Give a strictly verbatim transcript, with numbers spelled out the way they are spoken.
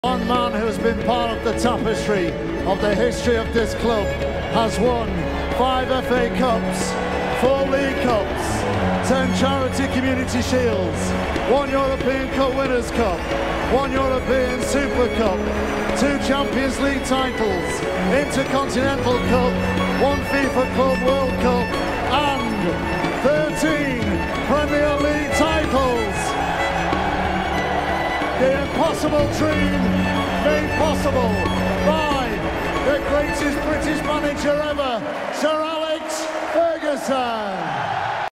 One man who has been part of the tapestry of the history of this club has won five F A Cups, four League Cups, ten Charity Community Shields, one European Cup Winners' Cup, one European Super Cup, two Champions League titles, Intercontinental Cup, one FIFA Club World Cup, and thirteen Premier League titles. The impossible dream made possible by the greatest British manager ever, Sir Alex Ferguson.